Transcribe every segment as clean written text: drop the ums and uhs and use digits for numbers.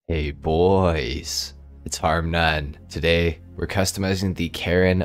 Hey boys, it's Harm9. Today, we're customizing the Karin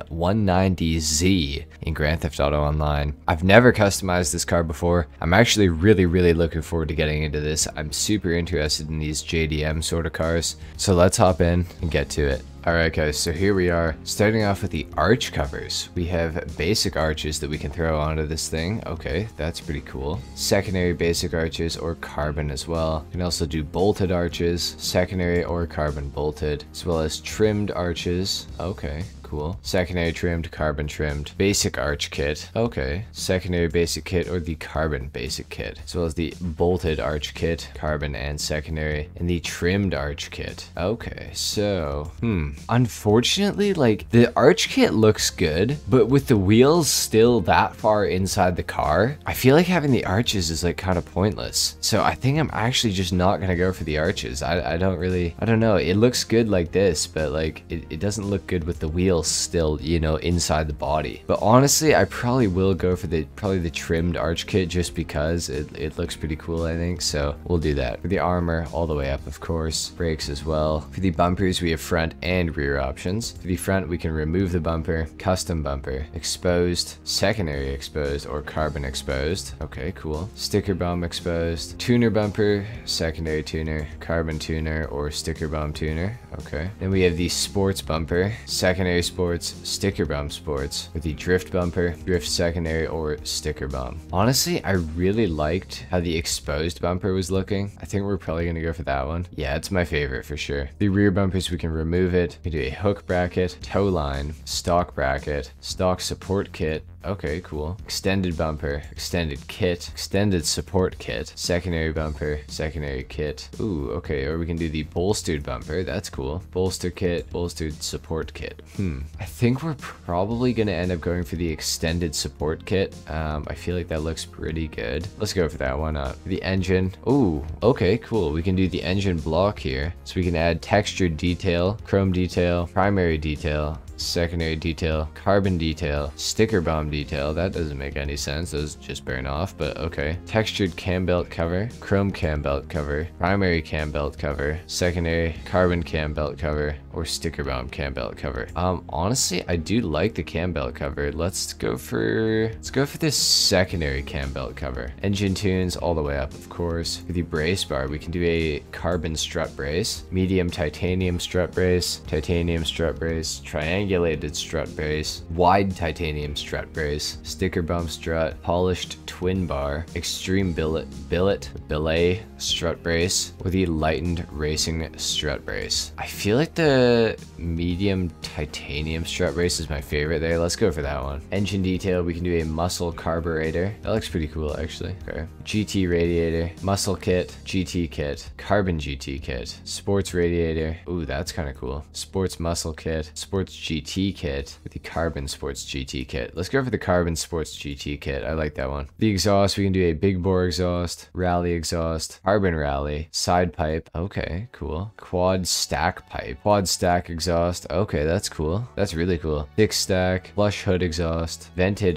190Z in Grand Theft Auto Online. I've never customized this car before. I'm actually really looking forward to getting into this. I'm super interested in these JDM sort of cars. So let's hop in and get to it. Alright guys, so here we are, starting off with the arch covers. We have basic arches that we can throw onto this thing. Okay, that's pretty cool. Secondary basic arches or carbon as well. You can also do bolted arches, secondary or carbon bolted, as well as trimmed arches. Okay. Cool. Secondary trimmed, carbon trimmed, basic arch kit. Okay. Secondary basic kit or the carbon basic kit, as well as the bolted arch kit, carbon and secondary, and the trimmed arch kit. Okay, so, unfortunately, like, the arch kit looks good, but with the wheels still that far inside the car, I feel like having the arches is like kind of pointless. So I think I'm actually just not gonna go for the arches. I don't know. It looks good like this, but like, it doesn't look good with the wheels still, you know, inside the body. But honestly, I probably will go for the trimmed arch kit just because it looks pretty cool, I think. So we'll do that. For the armor, all the way up, of course. Brakes as well. For the bumpers, we have front and rear options. For the front, we can remove the bumper, custom bumper, exposed, secondary exposed, or carbon exposed. Okay, cool. Sticker bomb exposed, tuner bumper, secondary tuner, carbon tuner, or sticker bomb tuner. Okay. Then we have the sports bumper, secondary sports, sticker bomb sports, with the drift bumper, drift secondary, or sticker bomb. Honestly, I really liked how the exposed bumper was looking. I think we're probably gonna go for that one. Yeah, it's my favorite for sure. The rear bumpers, we can remove it. We can do a hook bracket, toe line, stock bracket, stock support kit. Okay, cool. Extended bumper, extended kit, extended support kit, secondary bumper, secondary kit. Ooh, okay, or we can do the bolstered bumper. That's cool. Bolster kit, bolstered support kit. I think we're probably gonna end up going for the extended support kit. I feel like that looks pretty good. Let's go for that, why not? The engine. Ooh, okay, cool. We can do the engine block here. So we can add textured detail, chrome detail, primary detail, secondary detail, carbon detail, sticker bomb detail. That doesn't make any sense. Those just burn off, but okay. Textured cam belt cover, chrome cam belt cover, primary cam belt cover, secondary carbon cam belt cover, or sticker bomb cam belt cover. Honestly, I do like the cam belt cover. Let's go for this secondary cam belt cover. Engine tunes all the way up, of course. For the brace bar, we can do a carbon strut brace, medium titanium strut brace, triangulated strut brace, wide titanium strut brace, sticker bump strut, polished twin bar, extreme billet strut brace, with the lightened racing strut brace. I feel like the medium titanium strut brace is my favorite there. Let's go for that one. Engine detail, we can do a muscle carburetor. That looks pretty cool, actually. Okay. GT radiator, muscle kit, GT kit, carbon GT kit, sports radiator. Ooh, that's kind of cool. Sports muscle kit, sports GT kit, with the carbon sports GT kit. Let's go for the carbon sports GT kit. I like that one. The exhaust, we can do a big bore exhaust, rally exhaust, carbon rally, side pipe. Okay, cool. Quad stack pipe, quad stack exhaust. Okay, that's cool. That's really cool. Thick stack, flush hood exhaust, vented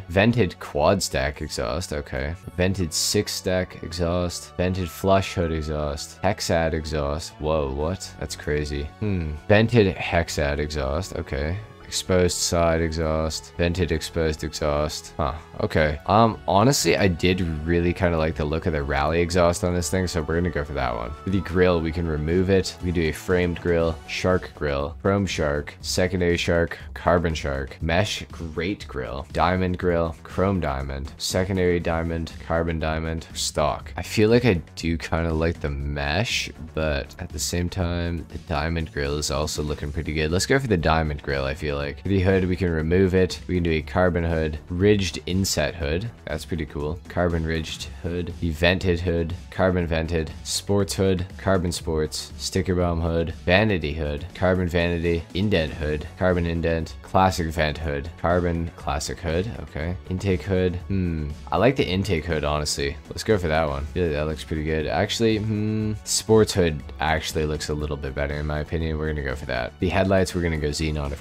quad stack exhaust. Okay. Vented 6-stack exhaust, vented flush hood exhaust, hexad exhaust. Whoa, what? That's crazy. Vented hexad exhaust. Okay. Exposed side exhaust, vented exposed exhaust. Huh, okay. Honestly, I did really kind of like the look of the rally exhaust on this thing, so we're gonna go for that one. For the grill, we can remove it. We can do a framed grill, shark grill, chrome shark, secondary shark, carbon shark, mesh grate grill, diamond grill, chrome diamond, secondary diamond, carbon diamond, stock. I feel like I do kind of like the mesh, but at the same time, the diamond grill is also looking pretty good. Let's go for the diamond grill, I feel like. For the hood, we can remove it. We can do a carbon hood, ridged inset hood. That's pretty cool. Carbon ridged hood, the vented hood, carbon vented, sports hood, carbon sports, sticker bomb hood, vanity hood, carbon vanity, indent hood, carbon indent, classic vent hood, carbon classic hood. Okay. Intake hood. I like the intake hood, honestly. Let's go for that one. I feel like that looks pretty good. Actually, sports hood actually looks a little bit better in my opinion. We're gonna go for that. The headlights, we're gonna go xenon, of course.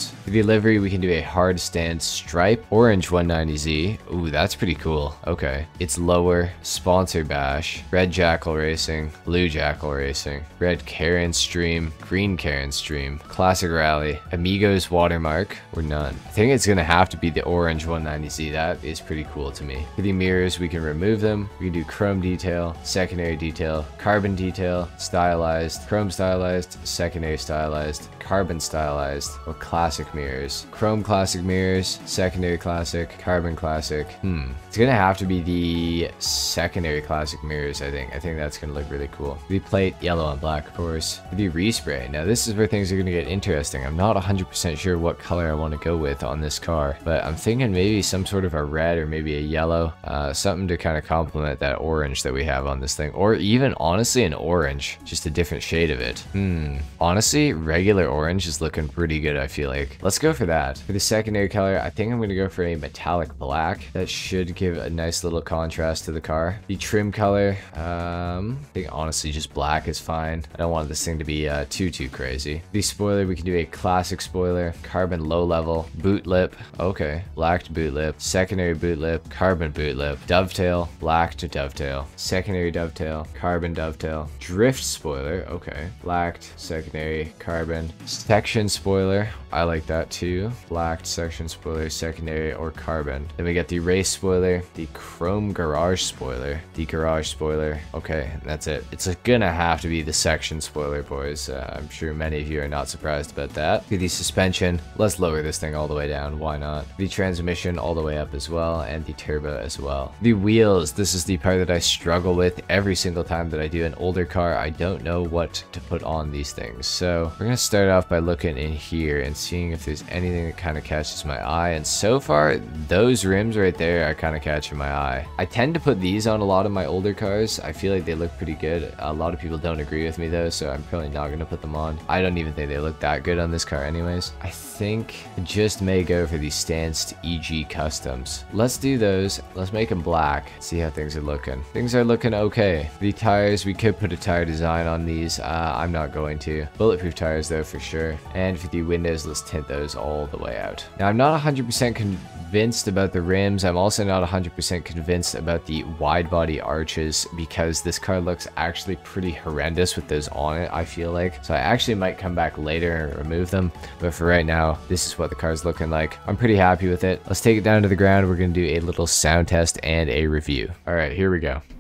nice. For the livery, we can do a hard stand stripe, orange 190Z. Ooh, that's pretty cool. Okay. It's lower, sponsor bash, red Jackal Racing, blue Jackal Racing, red Karen Stream, green Karen Stream, classic rally, Amigos watermark, or none. I think it's gonna have to be the orange 190Z. That is pretty cool to me. For the mirrors, we can remove them. We can do chrome detail, secondary detail, carbon detail, stylized, chrome stylized, secondary stylized, carbon stylized, or classic mirrors. Chrome classic mirrors, secondary classic, carbon classic. It's gonna have to be the secondary classic mirrors, I think. I think that's gonna look really cool. The plate, yellow and black, of course. The respray. Now this is where things are gonna get interesting. I'm not 100% sure what color I want to go with on this car, but I'm thinking maybe some sort of a red or maybe a yellow, something to kind of complement that orange that we have on this thing, or even honestly an orange, just a different shade of it. Honestly, regular orange is looking pretty good, I feel like. Let's go for that. For the secondary color, I think I'm going to go for a metallic black. That should give a nice little contrast to the car. The trim color, I think honestly just black is fine. I don't want this thing to be too crazy. The spoiler, we can do a classic spoiler, carbon low level, boot lip, okay, blacked boot lip, secondary boot lip, carbon boot lip, dovetail, blacked dovetail, secondary dovetail, carbon dovetail, drift spoiler, okay, blacked, secondary, carbon, section spoiler, I like that too, blacked section spoiler, secondary, or carbon. Then we get the race spoiler, the chrome garage spoiler, the garage spoiler, okay, that's it. It's gonna have to be the section spoiler, boys. I'm sure many of you are not surprised about that. For the suspension, let's lower this thing all the way down, why not? The transmission all the way up as well, and the turbo as well. The wheels, this is the part that I struggle with every single time that I do an older car. I don't know what to put on these things. So we're gonna start off by looking in here and seeing if there's anything that kind of catches my eye. And so far, those rims right there are kind of catching my eye. I tend to put these on a lot of my older cars. I feel like they look pretty good. A lot of people don't agree with me though, so I'm probably not gonna put them on. I don't even think they look that good on this car anyways. I think I just may go for the Stanced EG Customs. Let's do those. Let's make them black. See how things are looking. Things are looking okay. The tires, we could put a tire design on these. I'm not going to. Bulletproof tires though for sure. And for the windows, let's tint those all the way out. Now I'm not 100% convinced about the rims. I'm also not 100% convinced about the wide body arches because this car looks actually pretty horrendous with those on it, I feel like. So I actually might come back later and remove them. But for right now, this is what the car's looking like. I'm pretty happy with it. Let's take it down to the ground. We're going to do a little sound test and a review. All right, here we go.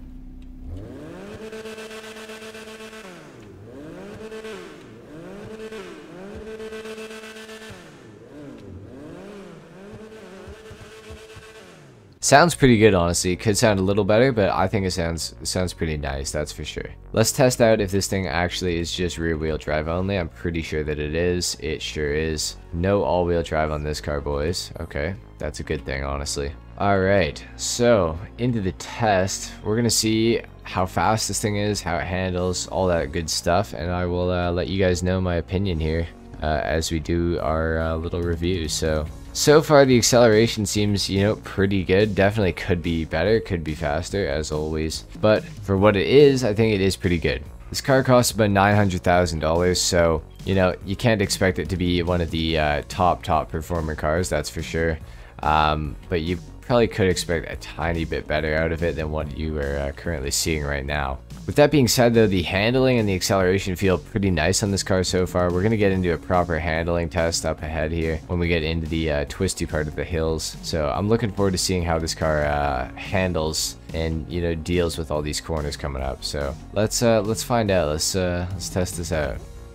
Sounds pretty good, honestly. It could sound a little better, but I think it sounds pretty nice, that's for sure. Let's test out if this thing actually is just rear-wheel drive only. I'm pretty sure that it is. It sure is. No all-wheel drive on this car, boys. Okay, that's a good thing, honestly. Alright, so into the test. We're gonna see how fast this thing is, how it handles, all that good stuff, and I will let you guys know my opinion here as we do our little review. So far the acceleration seems, you know, pretty good. Definitely could be better, could be faster as always, but for what it is, I think it is pretty good. This car costs about $900,000, so you know you can't expect it to be one of the top performer cars, that's for sure. But you probably could expect a tiny bit better out of it than what you are currently seeing right now. With that being said though, the handling and the acceleration feel pretty nice on this car so far. We're going to get into a proper handling test up ahead here when we get into the twisty part of the hills. So I'm looking forward to seeing how this car handles and, you know, deals with all these corners coming up. So let's find out. Let's test this out.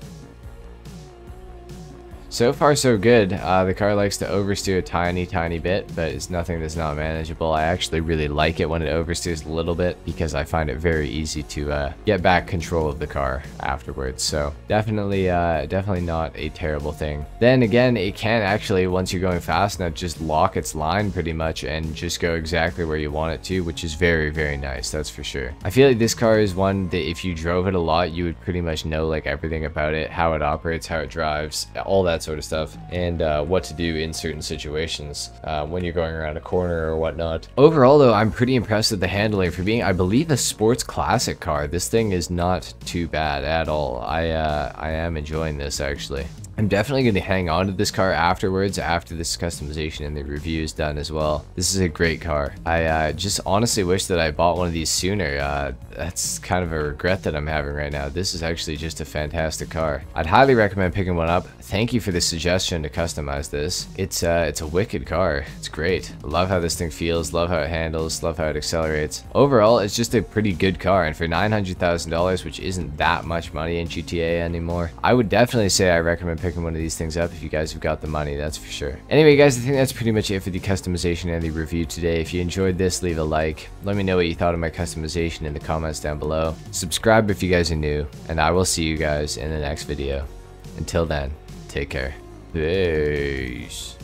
So far so good. The car likes to oversteer a tiny bit, but it's nothing that's not manageable. I actually really like it when it oversteers a little bit because I find it very easy to get back control of the car afterwards. So definitely not a terrible thing. Then again, it can actually, once you're going fast enough, just lock its line pretty much and just go exactly where you want it to, which is very nice, that's for sure. I feel like this car is one that if you drove it a lot, you would pretty much know like everything about it, how it operates, how it drives, all that sort of stuff, and what to do in certain situations when you're going around a corner or whatnot. Overall though, I'm pretty impressed with the handling for being, I believe, a sports classic car. This thing is not too bad at all. I am enjoying this actually. I'm definitely going to hang on to this car afterwards, after this customization and the review is done as well. This is a great car. I just honestly wish that I bought one of these sooner. That's kind of a regret that I'm having right now. This is actually just a fantastic car. I'd highly recommend picking one up. Thank you for the suggestion to customize this. It's a wicked car. It's great. Love how this thing feels, love how it handles, love how it accelerates. Overall, it's just a pretty good car, and for $900,000, which isn't that much money in GTA anymore, I would definitely say I recommend picking one of these things up if you guys have got the money, that's for sure. Anyway guys, I think that's pretty much it for the customization and the review today. If you enjoyed this, leave a like. Let me know what you thought of my customization in the comments down below. Subscribe if you guys are new, and I will see you guys in the next video. Until then, take care. Peace.